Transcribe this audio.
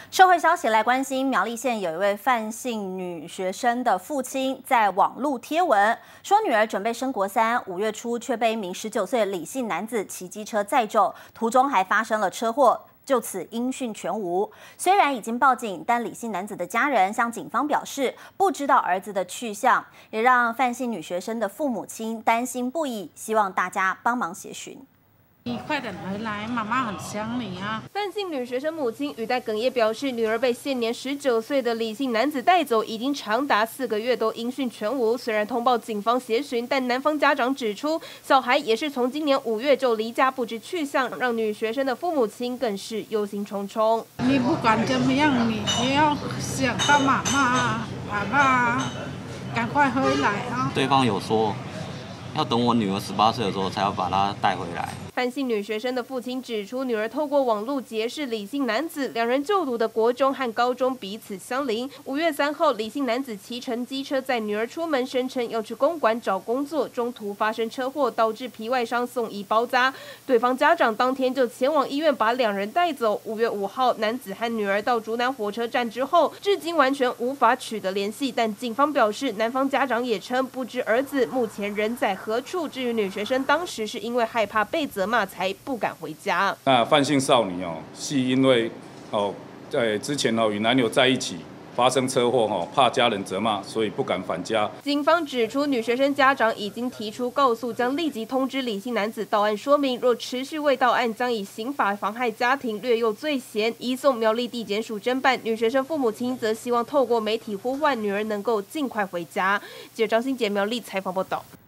社会消息来关心，苗栗县有一位范姓女学生的父亲在网络贴文，说女儿准备升国3，5月初却被一名19岁李姓男子骑机车载走，途中还发生了车祸。 就此音讯全无。虽然已经报警，但李姓男子的家人向警方表示不知道儿子的去向，也让范姓女学生的父母亲担心不已，希望大家帮忙协寻。 你快点回来，妈妈很想你啊！ 范姓女学生母亲语带哽咽表示，女儿被现年19岁的李姓男子带走，已经长达4个月都音讯全无。虽然通报警方协寻，但男方家长指出，小孩也是从今年5月就离家不知去向，让女学生的父母亲更是忧心忡忡。 你不管怎么样，你也要想到妈妈，爸爸，赶快回来啊！ 对方有说，要等我女儿18岁的时候才要把她带回来。 范姓女学生的父亲指出，女儿透过网络结识李姓男子，两人就读的国中和高中彼此相邻。5月3号，李姓男子骑乘机车载女儿出门，声称要去公馆找工作，中途发生车祸，导致皮外伤送医包扎。对方家长当天就前往医院把两人带走。5月5号，男子和女儿到竹南火车站之后，至今完全无法取得联系。但警方表示，男方家长也称不知儿子目前人在何处。至于女学生当时是因为害怕被责骂才不敢回家。 那范姓少女是因为在之前与男友在一起发生车祸怕家人责骂，所以不敢返家。 警方指出，女学生家长已经提出告诉，将立即通知李姓男子到案说明，若持续未到案，将以刑法妨害家庭略幼罪嫌移送苗栗地检署侦办。女学生父母亲则希望透过媒体呼唤女儿能够尽快回家。记者张欣杰苗栗采访报道。